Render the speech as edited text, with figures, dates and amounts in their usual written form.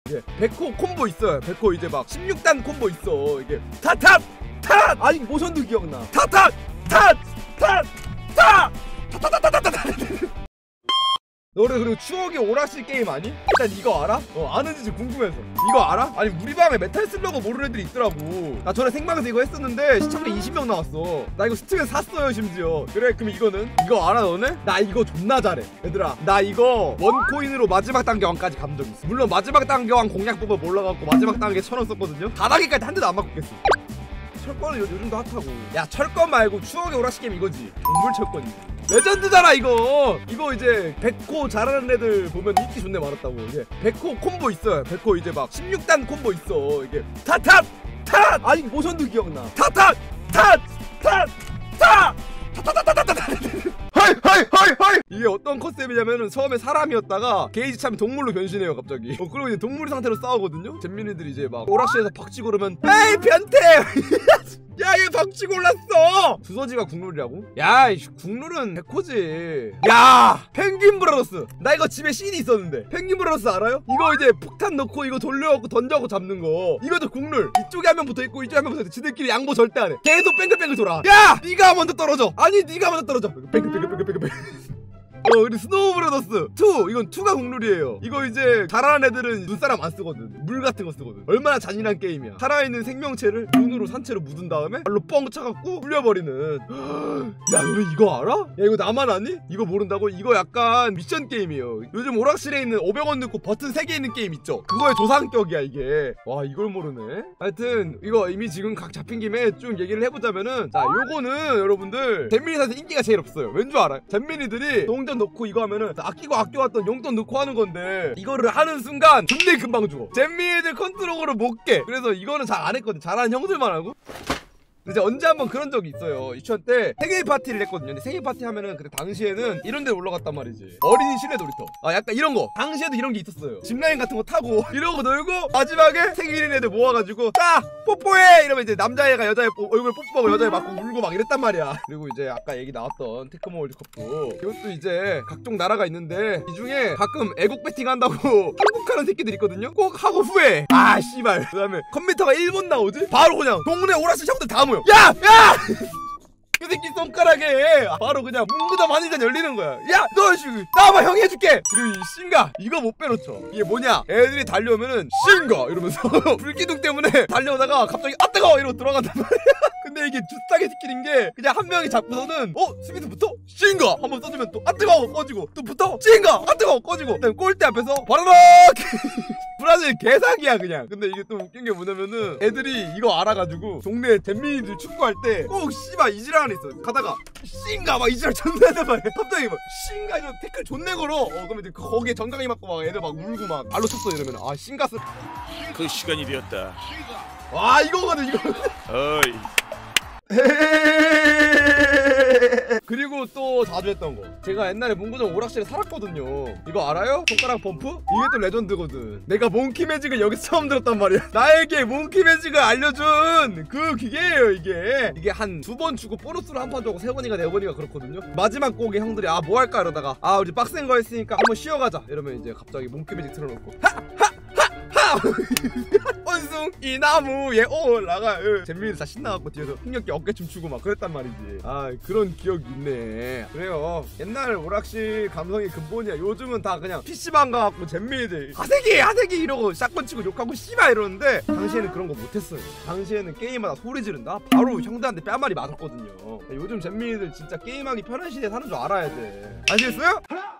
예, 백호 콤보 있어요. 백호 이제 막 16단 콤보 있어. 이게 타탑 탓! 아니 모션도 기억나. 타탑 탓! 탓! 탓! 타타타타타타. 너를 그리고 추억의 오락실 게임 아니? 일단 이거 알아? 아는지 좀 궁금해서. 이거 알아? 아니 우리 방에 메탈 슬러거 모르는 애들이 있더라고. 나 전에 생방에서 이거 했었는데 시청자 20명 나왔어. 나 이거 스팀에서 샀어요 심지어. 그래 그럼 이거는? 이거 알아 너네? 나 이거 존나 잘해 얘들아. 나 이거 원코인으로 마지막 단계 왕까지 감 적 있어. 물론 마지막 단계 왕 공략 법을 몰라갖고 마지막 단계 1000원 썼거든요. 다단계까지 한 대도 안 맞고 깼어. 철권은 요즘도 핫하고. 야 철권 말고 추억의 오락실 게임 이거지. 동물 철권이지. 레전드잖아 이거. 이거 이제 백호 잘하는 애들 보면 인기 존내 많았다고. 이게 백호 콤보 있어요. 백호 이제 막 16단 콤보 있어. 이게 타탑 탓! 아니 모션도 기억나. 타탑 탓! 탓! 탓! 타타타타타타. 헐! 이게 어떤 컨셉이냐면은 처음에 사람이었다가 게이지 차면 동물로 변신해요 갑자기. 그리고 이제 동물 상태로 싸우거든요. 잼민이들이 이제 막 오락실에서 박치고 그러면 에이 변태! 야 얘 박치고 올랐어! 두서지가 국룰이라고? 야 국룰은 백호지. 야 펭귄 브라더스. 나 이거 집에 CD 있었는데. 펭귄 브라더스 알아요? 이거 이제 폭탄 넣고 이거 돌려갖고 던져갖고 잡는 거. 이것도 국룰. 이쪽에 한 명 붙어있고 이쪽에 한 명 붙어있고 지들끼리 양보 절대 안해. 계속 뺑글뺑글 돌아. 야 니가 먼저 떨어져. 아니 니가 먼저 떨어져. 뺑글뺑글뺑글뺑글. 그리고 스노우 브라더스 2. 이건 2가 국룰이에요. 이거 이제 잘하는 애들은 눈사람 안 쓰거든. 물 같은 거 쓰거든. 얼마나 잔인한 게임이야. 살아있는 생명체를 눈으로 산채로 묻은 다음에 발로 뻥 차갖고 불려버리는. 야 너 이거 알아? 야 이거 나만 아니? 이거 모른다고? 이거 약간 미션 게임이에요. 요즘 오락실에 있는 500원 넣고 버튼 3개 있는 게임 있죠? 그거의 조상격이야 이게. 와 이걸 모르네. 하여튼 이거 이미 지금 각 잡힌 김에 쭉 얘기를 해보자면은, 자 요거는 여러분들 잼민이한테 인기가 제일 없어요. 왠 줄 알아요? 잼민이들이 동전 넣고 이거 하면은 아껴왔던 용돈 넣고 하는 건데, 이거를 하는 순간 존내 금방 죽어. 잼민이들 컨트롤을 못 깨. 그래서 이거는 잘 안 했거든. 잘하는 형들만 하고. 이제 언제 한번 그런 적이 있어요. 유치원 때 생일 파티를 했거든요. 근데 생일 파티 하면은 그때 당시에는 이런 데 올라갔단 말이지. 어린이 실내 놀이터. 약간 이런 거. 당시에도 이런 게 있었어요. 짚라인 같은 거 타고 이러고 놀고 마지막에 생일인 애들 모아가지고 자 뽀뽀해 이러면 이제 남자애가 여자애 얼굴 뽀뽀하고 여자애 맞고 울고 막 이랬단 말이야. 그리고 이제 아까 얘기 나왔던 테크모 월드컵도, 이것도 이제 각종 나라가 있는데 이 중에 가끔 애국 배팅 한다고 한국하는 새끼들 있거든요. 꼭 하고 후회. 아 씨발. 그 다음에 컴퓨터가 1분 나오지? 바로 그냥 동네 오락실 형들 다 모여. 야! 그 새끼 손가락에 바로 그냥 문무덤 한일전 열리는 거야. 야! 너 나와봐 형이 해줄게! 그리고 이 싱가 이거 못 빼놓죠. 이게 뭐냐, 애들이 달려오면은 싱가 이러면서 불기둥 때문에 달려오다가 갑자기 아 뜨거워! 이러고 들어간단 말이야. 근데 이게 주싸게 스킬인 게 그냥 한 명이 잡고서는 스미드 붙어? 싱가! 한번 써주면 또 아 뜨거워! 꺼지고 또 붙어? 싱가! 아 뜨거워! 꺼지고 그다음 골대 앞에서 바라락! 브라질 개사기야 그냥. 근데 이게 또 웃긴 게 뭐냐면은 애들이 이거 알아가지고 동네 잼민이들 축구할 때 꼭 씨발 이지랄 하나 있어. 가다가 싱가 막 이지랄 존나 하단 말이야. 갑자기 막 싱가 이런 태클 존내 걸어. 그러면 이제 거기에 정강이 맞고 막 애들 막 울고 막 발로 쳤어 이러면 아 싱가스 그 시간이 되었다. 와 이거거든 이거. 어이. 그리고 또 자주 했던 거, 제가 옛날에 문구점 오락실에 살았거든요. 이거 알아요? 손가락 펌프? 이게 또 레전드거든. 내가 몽키 매직을 여기서 처음 들었단 말이야. 나에게 몽키 매직을 알려준 그 기계예요 이게. 이게 한 2번 주고 보너스로 한 판 주고 3번인가 4번인가 그렇거든요. 마지막 곡에 형들이 뭐 할까 이러다가 우리 빡센 거 했으니까 한번 쉬어가자 이러면 이제 갑자기 몽키 매직 틀어놓고 원숭 이 나무에 올라가. 잼민이들 다 신나갖고 뒤에서 흥겹게 어깨춤 추고 막 그랬단 말이지. 그런 기억이 있네. 그래요, 옛날 오락실 감성이 근본이야. 요즘은 다 그냥 PC방 가갖고 잼민이들 하세기 이러고 샷건 치고 욕하고 씨발 이러는데, 당시에는 그런 거 못했어요. 당시에는 게임마다 소리 지른다? 바로 형들한테 뺨말이 맞았거든요. 요즘 잼민이들 진짜 게임하기 편한 시대에 사는 줄 알아야 돼. 아시겠어요?